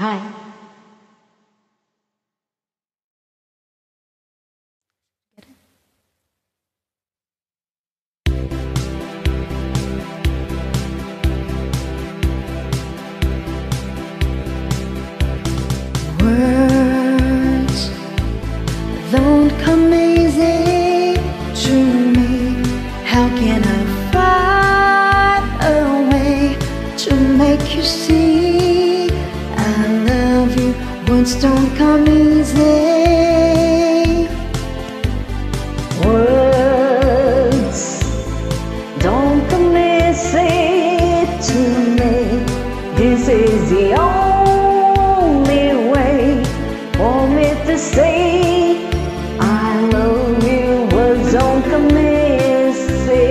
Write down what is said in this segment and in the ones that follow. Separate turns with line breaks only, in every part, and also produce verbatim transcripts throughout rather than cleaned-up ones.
Hi.
Words don't come easy to me. How can I find a way to make you see I love you? Words don't come easy.
Words don't come easy to me. This is the only way for me to say I love you. Words don't come easy.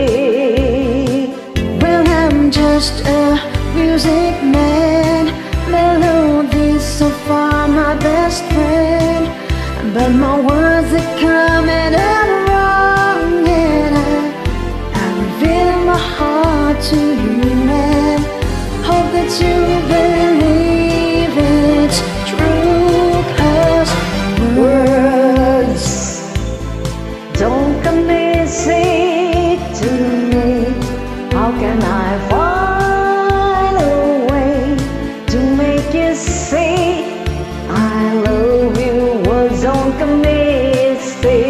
Well, I'm just a music man, melodies so far my best friend, but my words are coming out wrong, and I, I reveal my heart to you and hope that you believe it's true, 'cause
Words don't come easy to me. How can I find a way to make you see I love you? Words don't come easy.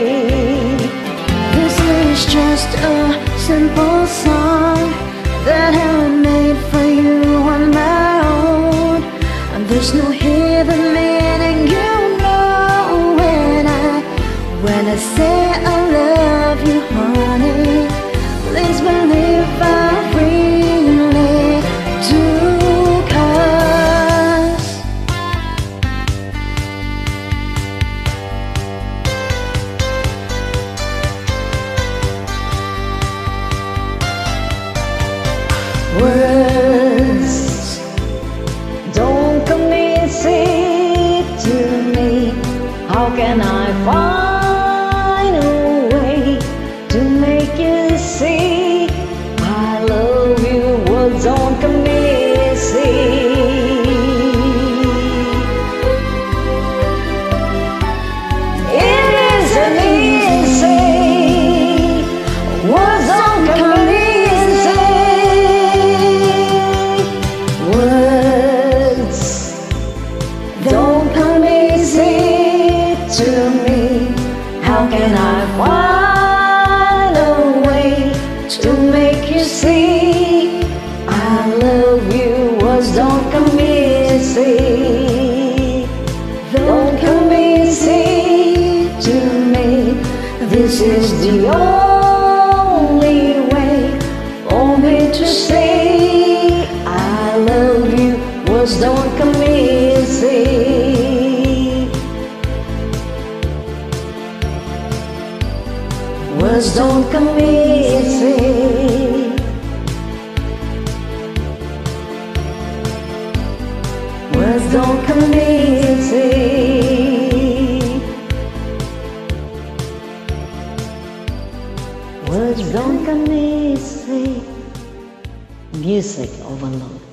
This is just a simple song that I made for you on my own, and there's no hidden meaning, you know, when I when I say I love you, honey. Please believe I really do, 'cause
Words don't come easy to me. How can I find a way to make you see I love you? Words don't come easy. It isn't easy. Words don't come easy. Words don't come easy to me. How can I find a way to make you see I love you? Words don't come easy. Don't come easy to me. This is the only way for me to say I love you. Words don't come easy. Words don't come easy. Words don't come easy. Words don't come easy. Music overload.